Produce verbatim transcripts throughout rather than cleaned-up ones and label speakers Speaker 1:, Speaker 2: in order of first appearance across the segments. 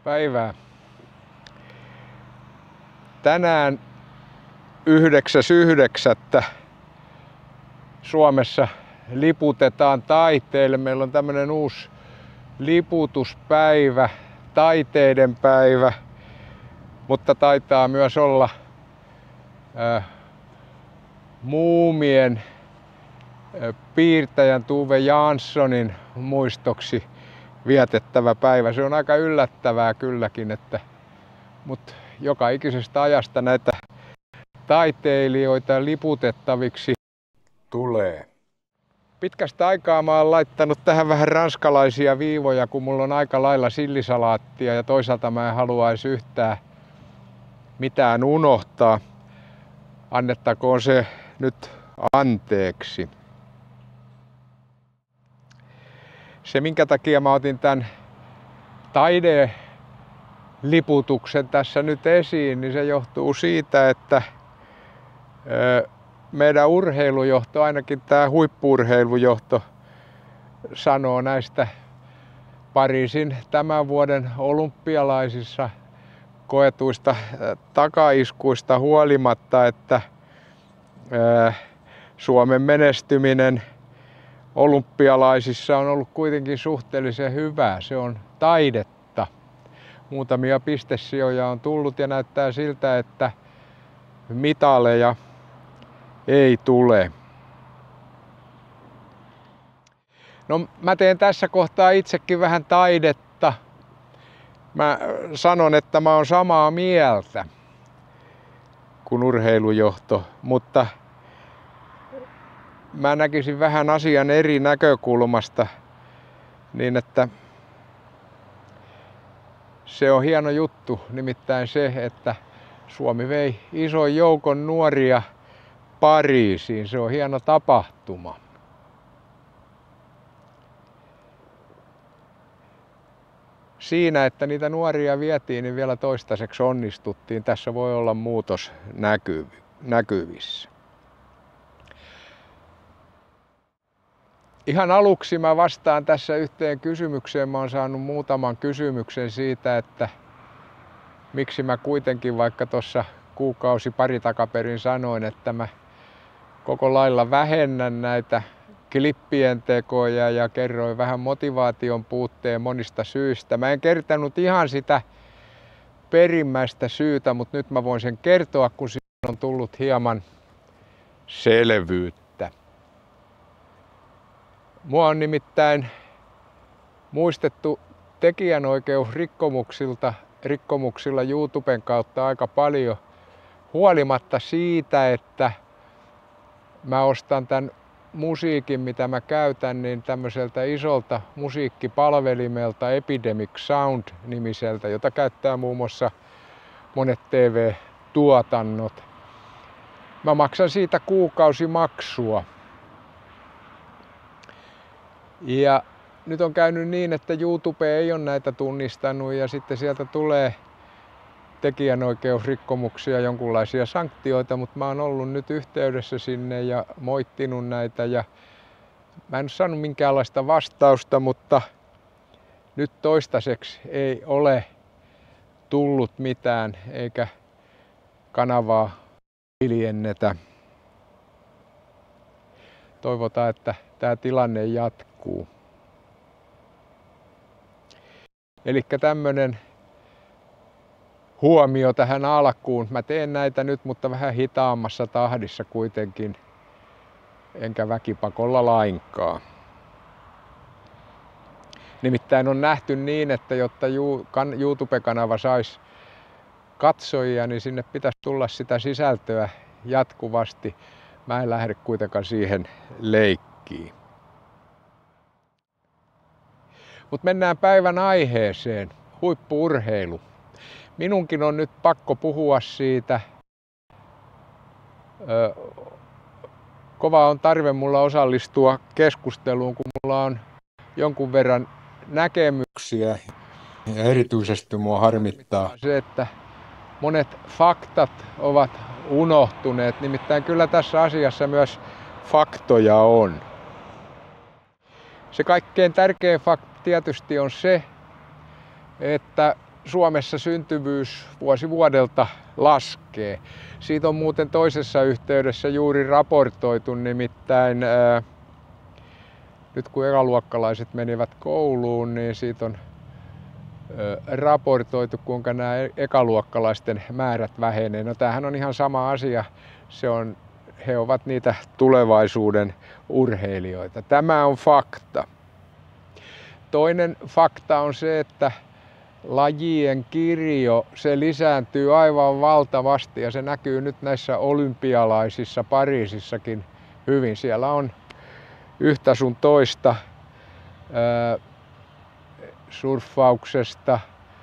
Speaker 1: Päivää. Tänään yhdeksäs yhdeksättä Suomessa liputetaan taiteille. Meillä on tämmönen uusi liputuspäivä, taiteiden päivä, mutta taitaa myös olla äh, muumien äh, piirtäjän Tove Janssonin muistoksi vietettävä päivä. Se on aika yllättävää kylläkin, että, mutta joka ikisestä ajasta näitä taiteilijoita liputettaviksi tulee. Pitkästä aikaa mä oon laittanut tähän vähän ranskalaisia viivoja, kun mulla on aika lailla sillisalaattia ja toisaalta mä en haluaisi yhtään mitään unohtaa. Annettakoon se nyt anteeksi. Se, minkä takia mä otin tämän taideliputuksen tässä nyt esiin, niin se johtuu siitä, että meidän urheilujohto, ainakin tämä huippu-urheilujohto, sanoo näistä Pariisin tämän vuoden olympialaisissa koetuista takaiskuista huolimatta, että Suomen menestyminen olympialaisissa on ollut kuitenkin suhteellisen hyvää. Se on taidetta. Muutamia pistesijoja on tullut ja näyttää siltä, että mitaleja ei tule. No, mä teen tässä kohtaa itsekin vähän taidetta. Mä sanon, että mä oon samaa mieltä kuin urheilujohto, mutta mä näkisin vähän asian eri näkökulmasta niin, että se on hieno juttu, nimittäin se, että Suomi vei ison joukon nuoria Pariisiin. Se on hieno tapahtuma. Siinä, että niitä nuoria vietiin, niin vielä toistaiseksi onnistuttiin. Tässä voi olla muutos näkyvissä. Ihan aluksi mä vastaan tässä yhteen kysymykseen. Mä oon saanut muutaman kysymyksen siitä, että miksi mä kuitenkin vaikka tuossa kuukausi pari takaperin sanoin, että mä koko lailla vähennän näitä klippien tekoja ja kerroin vähän motivaation puutteen monista syistä. Mä en kertonut ihan sitä perimmäistä syytä, mutta nyt mä voin sen kertoa, kun siinä on tullut hieman selvyyttä. Mua on nimittäin muistettu tekijänoikeusrikkomuksilta rikkomuksilla YouTuben kautta aika paljon, huolimatta siitä, että mä ostan tämän musiikin, mitä mä käytän, niin tämmöiseltä isolta musiikkipalvelimelta Epidemic Sound-nimiseltä, jota käyttää muun muassa monet T V-tuotannot. Mä maksan siitä kuukausimaksua. Ja nyt on käynyt niin, että YouTube ei ole näitä tunnistanut ja sitten sieltä tulee tekijänoikeusrikkomuksia, jonkunlaisia sanktioita, mutta mä oon ollut nyt yhteydessä sinne ja moittinut näitä ja mä en ole saanut minkäänlaista vastausta, mutta nyt toistaiseksi ei ole tullut mitään eikä kanavaa hiljennetä. Toivotaan, että tämä tilanne jatkuu. Elikkä tämmönen huomio tähän alkuun. Mä teen näitä nyt, mutta vähän hitaammassa tahdissa kuitenkin, enkä väkipakolla lainkaan. Nimittäin on nähty niin, että jotta YouTube-kanava saisi katsojia, niin sinne pitäisi tulla sitä sisältöä jatkuvasti. Mä en lähde kuitenkaan siihen leikkiin. Mutta mennään päivän aiheeseen, huippu-urheilu. Minunkin on nyt pakko puhua siitä. Ö, kova on tarve mulla osallistua keskusteluun, kun mulla on jonkun verran näkemyksiä. Ja erityisesti mua harmittaa se, että monet faktat ovat unohtuneet. Nimittäin kyllä tässä asiassa myös faktoja on. Se kaikkein tärkein fakta tietysti on se, että Suomessa syntyvyys vuosi vuodelta laskee. Siitä on muuten toisessa yhteydessä juuri raportoitu, nimittäin ää, nyt kun ekaluokkalaiset menivät kouluun, niin siitä on ää, raportoitu, kuinka nämä ekaluokkalaisten määrät vähenee. No tämähän on ihan sama asia. Se on, he ovat niitä tulevaisuuden urheilijoita. Tämä on fakta. Toinen fakta on se, että lajien kirjo, se lisääntyy aivan valtavasti ja se näkyy nyt näissä olympialaisissa Pariisissakin hyvin. Siellä on yhtä sun toista ää, surffauksesta, ää,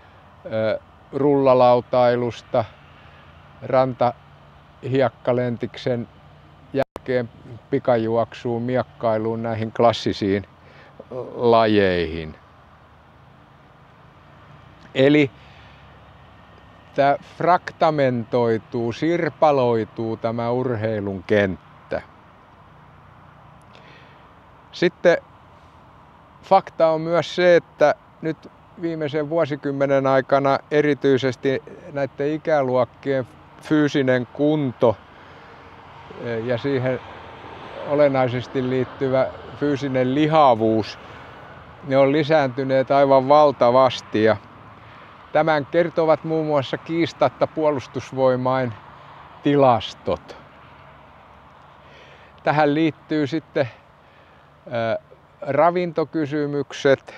Speaker 1: rullalautailusta, rantahiekkalentiksen jälkeen pikajuoksuun, miekkailuun, näihin klassisiin lajeihin. Eli tämä fraktamentoituu, sirpaloituu tämä urheilun kenttä. Sitten fakta on myös se, että nyt viimeisen vuosikymmenen aikana erityisesti näiden ikäluokkien fyysinen kunto ja siihen olennaisesti liittyvä fyysinen lihavuus, ne on lisääntyneet aivan valtavasti. Ja tämän kertovat muun muassa kiistatta Puolustusvoimain tilastot. Tähän liittyy sitten ää, ravintokysymykset.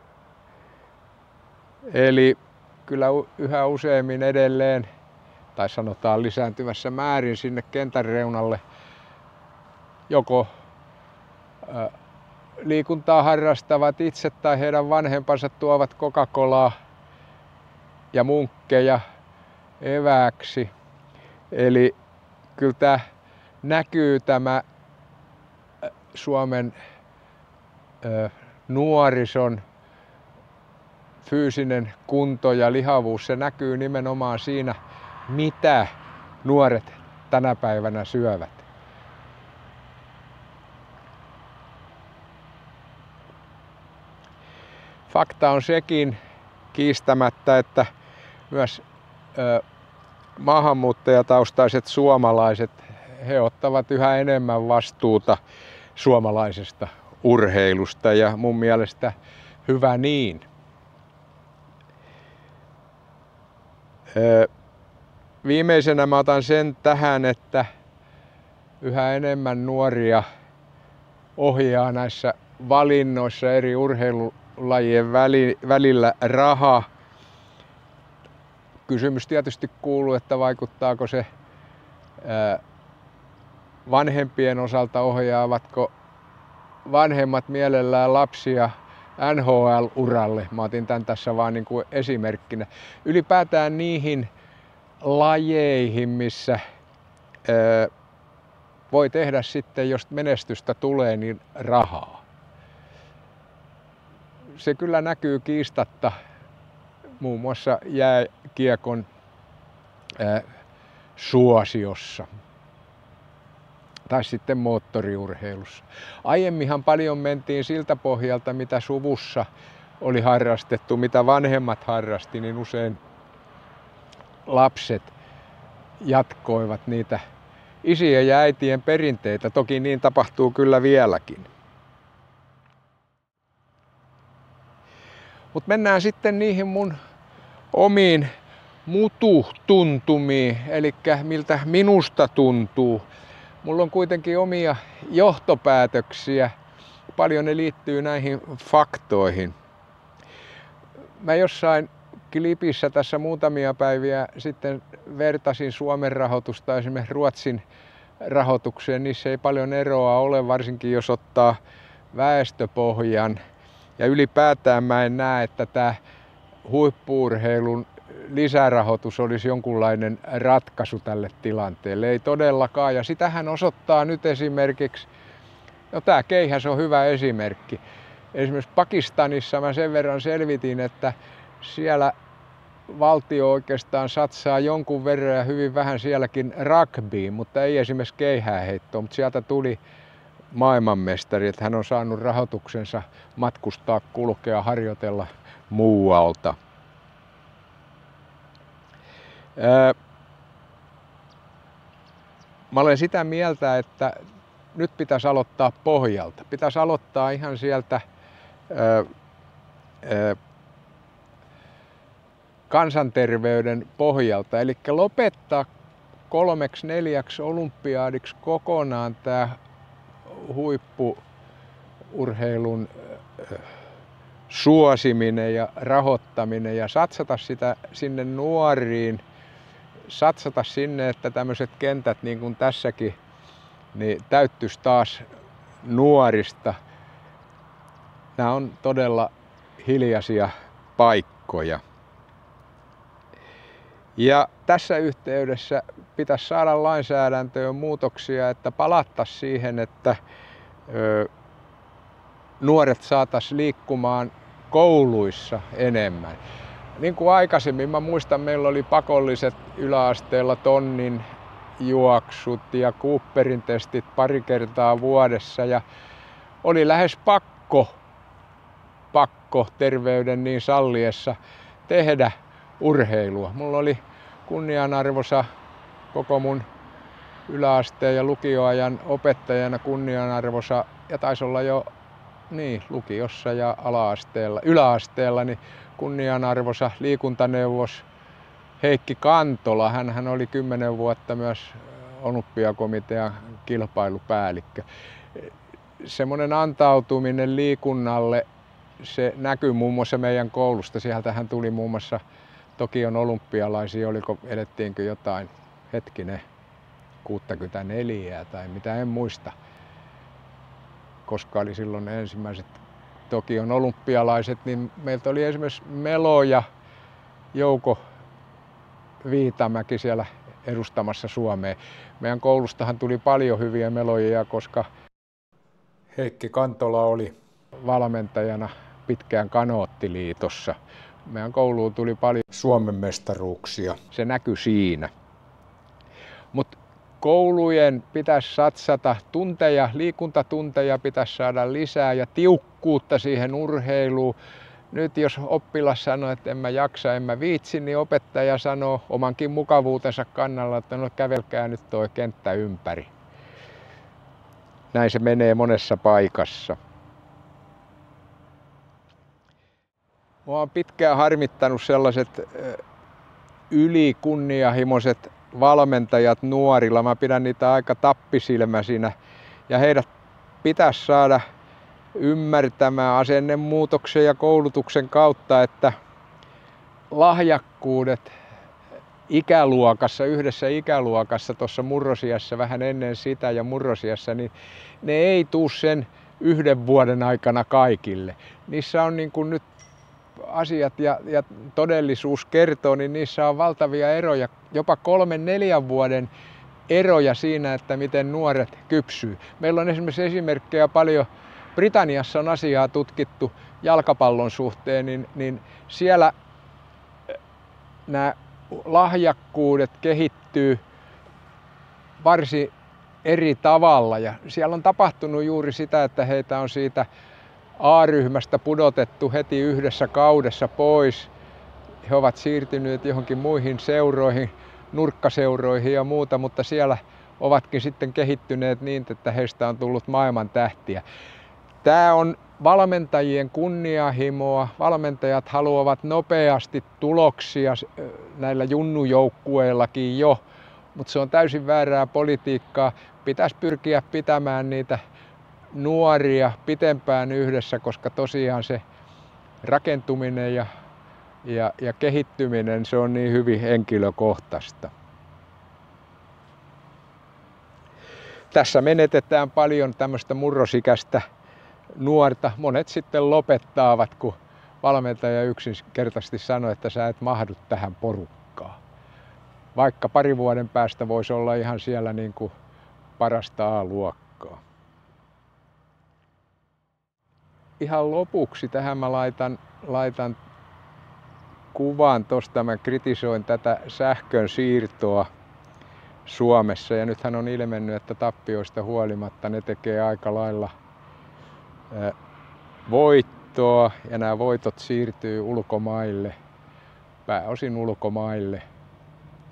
Speaker 1: Eli kyllä yhä useammin edelleen, tai sanotaan lisääntyvässä määrin sinne kentän reunalle, joko ää, liikuntaa harrastavat itse tai heidän vanhempansa tuovat Coca-Colaa ja munkkeja evääksi. Eli kyllä tämä näkyy tämä Suomen ö, nuorison fyysinen kunto ja lihavuus. Se näkyy nimenomaan siinä, mitä nuoret tänä päivänä syövät. Fakta on sekin kiistämättä, että myös ö, maahanmuuttajataustaiset suomalaiset, he ottavat yhä enemmän vastuuta suomalaisesta urheilusta ja mun mielestä hyvä niin. Ö, viimeisenä mä otan sen tähän, että yhä enemmän nuoria ohjaa näissä valinnoissa eri urheilulajien välillä raha. Kysymys tietysti kuuluu, että vaikuttaako se vanhempien osalta, ohjaavatko vanhemmat mielellään lapsia N H L-uralle. Mä otin tämän tässä vaan niin kuin esimerkkinä. Ylipäätään niihin lajeihin, missä voi tehdä sitten, jos menestystä tulee, niin rahaa. Se kyllä näkyy kiistatta muun muassa jääkiekon ää, suosiossa tai sitten moottoriurheilussa. Aiemminhan paljon mentiin siltä pohjalta, mitä suvussa oli harrastettu, mitä vanhemmat harrasti, niin usein lapset jatkoivat niitä isien ja äitien perinteitä. Toki niin tapahtuu kyllä vieläkin. Mutta mennään sitten niihin mun omiin mututuntumiin, eli miltä minusta tuntuu. Mulla on kuitenkin omia johtopäätöksiä. Paljon ne liittyy näihin faktoihin. Mä jossain klipissä tässä muutamia päiviä sitten vertasin Suomen rahoitusta esimerkiksi Ruotsin rahoitukseen. Niissä ei paljon eroa ole, varsinkin jos ottaa väestöpohjan. Ja ylipäätään mä en näe, että tämä huippu-urheilun lisärahoitus olisi jonkunlainen ratkaisu tälle tilanteelle. Ei todellakaan. Ja sitähän osoittaa nyt esimerkiksi, no tämä keihäs on hyvä esimerkki. Esimerkiksi Pakistanissa mä sen verran selvitin, että siellä valtio oikeastaan satsaa jonkun verran ja hyvin vähän sielläkin rugbyin, mutta ei esimerkiksi keihääheittoon. Mutta sieltä tuli maailmanmestari, että hän on saanut rahoituksensa matkustaa, kulkea, harjoitella muualta. Öö, mä olen sitä mieltä, että nyt pitäisi aloittaa pohjalta. Pitäisi aloittaa ihan sieltä öö, öö, kansanterveyden pohjalta. Eli lopettaa kolmeksi neljäksi olympiaadiksi kokonaan tämä huippu-urheilun suosiminen ja rahoittaminen ja satsata sitä sinne nuoriin, satsata sinne, että tämmöiset kentät niin kuin tässäkin niin täyttyisi taas nuorista. Nämä on todella hiljaisia paikkoja. Ja tässä yhteydessä pitäisi saada lainsäädäntöön muutoksia, että palattaisiin siihen, että ö, nuoret saataisiin liikkumaan kouluissa enemmän. Niin kuin aikaisemmin, mä muistan, meillä oli pakolliset yläasteella tonnin juoksut ja Cooperin testit pari kertaa vuodessa ja oli lähes pakko, pakko terveyden niin salliessa tehdä urheilua. Mulla oli kunnianarvoisa koko mun yläasteen ja lukioajan opettajana kunnianarvoisa ja taisi olla jo niin, lukiossa ja ala-asteella, yläasteella niin kunnianarvoisa liikuntaneuvos Heikki Kantola. Hänhän oli kymmenen vuotta myös olympiakomitean kilpailupäällikkö. Semmoinen antautuminen liikunnalle, se näkyy muun muassa meidän koulusta. Sieltähän tuli muun muassa Tokion olympialaisia, oliko, elettiinkö jotain, hetkinen, kuusikymmentäneljä tai mitä, en muista, koska oli silloin ensimmäiset Tokion olympialaiset, niin meiltä oli esimerkiksi Melo ja Jouko Viitamäki siellä edustamassa Suomea. Meidän koulustahan tuli paljon hyviä meloja, koska Heikki Kantola oli valmentajana pitkään Kanoottiliitossa. Meidän kouluun tuli paljon Suomen mestaruuksia. Se näkyi siinä. Mut koulujen pitäisi satsata tunteja, liikuntatunteja pitäisi saada lisää ja tiukkuutta siihen urheiluun. Nyt jos oppilas sanoo, että en mä jaksa, en mä viitsi, niin opettaja sanoo omankin mukavuutensa kannalla, että no kävelkää nyt tuo kenttä ympäri. Näin se menee monessa paikassa. Mua on pitkään harmittanut sellaiset ylikunnianhimoiset valmentajat nuorilla. Mä pidän niitä aika tappisilmäisinä ja heidät pitäisi saada ymmärtämään asennemuutoksen ja koulutuksen kautta, että lahjakkuudet ikäluokassa, yhdessä ikäluokassa, tuossa murrosiässä, vähän ennen sitä ja murrosiässä, niin ne ei tuu sen yhden vuoden aikana kaikille. Niissä on niin kuin nyt asiat ja, ja todellisuus kertoo, niin niissä on valtavia eroja, jopa kolmen neljän vuoden eroja siinä, että miten nuoret kypsyy. Meillä on esimerkiksi esimerkkejä paljon, Britanniassa on asiaa tutkittu jalkapallon suhteen, niin, niin siellä nämä lahjakkuudet kehittyy varsin eri tavalla ja siellä on tapahtunut juuri sitä, että heitä on siitä A-ryhmästä pudotettu heti yhdessä kaudessa pois. He ovat siirtyneet johonkin muihin seuroihin, nurkkaseuroihin ja muuta, mutta siellä ovatkin sitten kehittyneet niin, että heistä on tullut maailman tähtiä. Tämä on valmentajien kunnianhimoa. Valmentajat haluavat nopeasti tuloksia näillä junnujoukkueillakin jo, mutta se on täysin väärää politiikkaa. Pitäisi pyrkiä pitämään niitä nuoria pitempään yhdessä, koska tosiaan se rakentuminen ja, ja, ja kehittyminen, se on niin hyvin henkilökohtaista. Tässä menetetään paljon tämmöistä murrosikäistä nuorta. Monet sitten lopettaavat, kun valmentaja yksinkertaisesti sanoo, että sä et mahdu tähän porukkaan. Vaikka pari vuoden päästä voisi olla ihan siellä niin kuin parasta A-luokkaa. Ihan lopuksi tähän mä laitan, laitan kuvan tuosta. Mä kritisoin tätä sähkön siirtoa Suomessa ja nythän on ilmennyt, että tappioista huolimatta ne tekee aika lailla voittoa ja nämä voitot siirtyy ulkomaille, pääosin ulkomaille.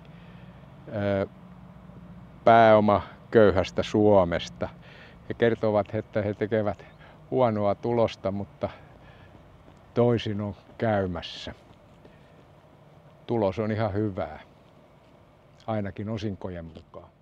Speaker 1: pääoma köyhästä Suomesta. He kertovat, että he tekevät huonoa tulosta, mutta toisin on käymässä. Tulos on ihan hyvää, ainakin osinkojen mukaan.